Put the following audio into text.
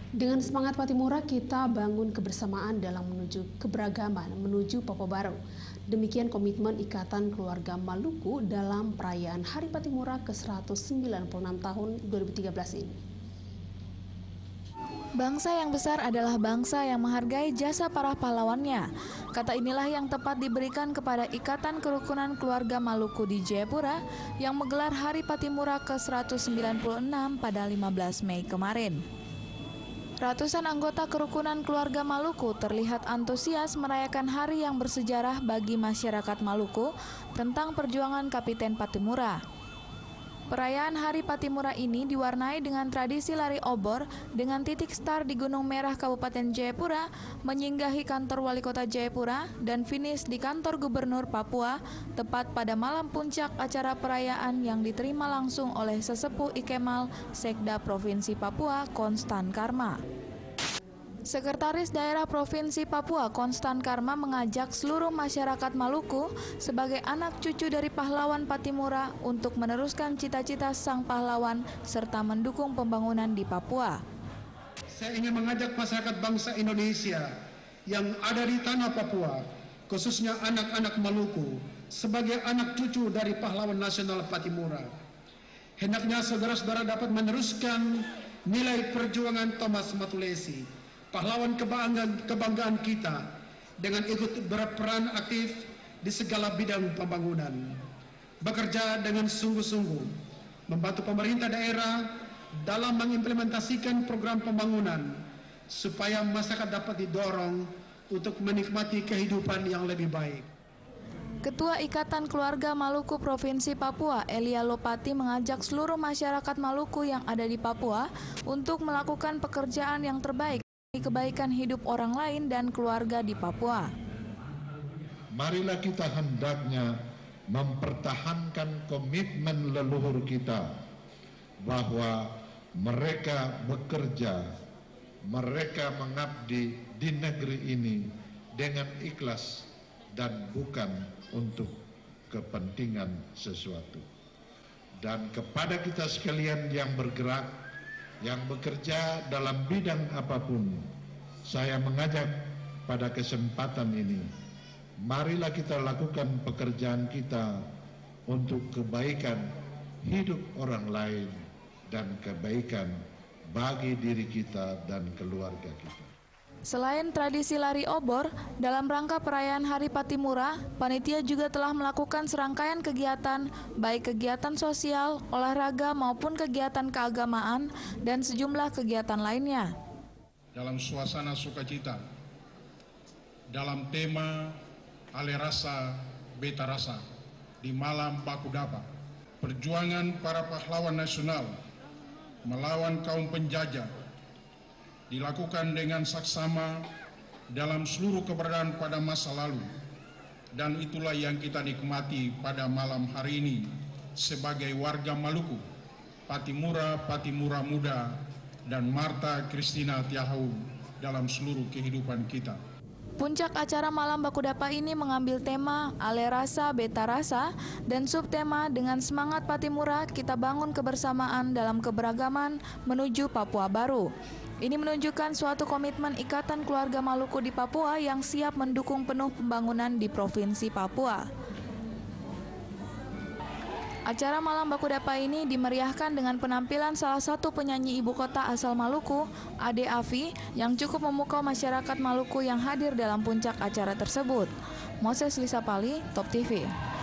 Dengan semangat Patimura, kita bangun kebersamaan dalam menuju keberagaman, menuju Papua Baru. Demikian komitmen Ikatan Keluarga Maluku dalam perayaan Hari Patimura ke-196 tahun 2013 ini. Bangsa yang besar adalah bangsa yang menghargai jasa para pahlawannya. Kata inilah yang tepat diberikan kepada Ikatan Kerukunan Keluarga Maluku di Jayapura yang menggelar Hari Patimura ke-196 pada 15 Mei kemarin. Ratusan anggota Kerukunan Keluarga Maluku terlihat antusias merayakan hari yang bersejarah bagi masyarakat Maluku tentang perjuangan Kapiten Patimura. Perayaan Hari Patimura ini diwarnai dengan tradisi lari obor dengan titik start di Gunung Merah Kabupaten Jayapura, menyinggahi kantor Wali Kota Jayapura, dan finish di kantor Gubernur Papua, tepat pada malam puncak acara perayaan yang diterima langsung oleh Sesepuh Ikemal, Sekda Provinsi Papua, Konstan Karma. Sekretaris Daerah Provinsi Papua Konstan Karma mengajak seluruh masyarakat Maluku sebagai anak cucu dari pahlawan Patimura untuk meneruskan cita-cita sang pahlawan serta mendukung pembangunan di Papua. Saya ingin mengajak masyarakat bangsa Indonesia yang ada di tanah Papua, khususnya anak-anak Maluku, sebagai anak cucu dari pahlawan nasional Patimura. Hendaknya saudara-saudara dapat meneruskan nilai perjuangan Thomas Matulesi, pahlawan kebanggaan kita, dengan ikut berperan aktif di segala bidang pembangunan. Bekerja dengan sungguh-sungguh, membantu pemerintah daerah dalam mengimplementasikan program pembangunan, supaya masyarakat dapat didorong untuk menikmati kehidupan yang lebih baik. Ketua Ikatan Keluarga Maluku Provinsi Papua, Elia Lopati, mengajak seluruh masyarakat Maluku yang ada di Papua untuk melakukan pekerjaan yang terbaik kebaikan hidup orang lain dan keluarga di Papua. Marilah kita hendaknya mempertahankan komitmen leluhur kita bahwa mereka bekerja, mereka mengabdi di negeri ini dengan ikhlas dan bukan untuk kepentingan sesuatu. Dan kepada kita sekalian yang bergerak, yang bekerja dalam bidang apapun, saya mengajak pada kesempatan ini, marilah kita lakukan pekerjaan kita untuk kebaikan hidup orang lain dan kebaikan bagi diri kita dan keluarga kita. Selain tradisi lari obor, dalam rangka perayaan Hari Patimura, panitia juga telah melakukan serangkaian kegiatan, baik kegiatan sosial, olahraga maupun kegiatan keagamaan, dan sejumlah kegiatan lainnya. Dalam suasana sukacita, dalam tema Ale Rasa Beta Rasa, di malam baku dapa, perjuangan para pahlawan nasional melawan kaum penjajah dilakukan dengan saksama dalam seluruh keberadaan pada masa lalu, dan itulah yang kita nikmati pada malam hari ini sebagai warga Maluku, Patimura, Patimura Muda, dan Marta Christina Tiahau dalam seluruh kehidupan kita. Puncak acara malam baku dapa ini mengambil tema Ale Rasa Beta Rasa dan subtema dengan semangat Patimura kita bangun kebersamaan dalam keberagaman menuju Papua Baru. Ini menunjukkan suatu komitmen Ikatan Keluarga Maluku di Papua yang siap mendukung penuh pembangunan di Provinsi Papua. Acara malam baku dapa ini dimeriahkan dengan penampilan salah satu penyanyi ibu kota asal Maluku, Ade Afi, yang cukup memukau masyarakat Maluku yang hadir dalam puncak acara tersebut. Moses Lisapali, Top TV.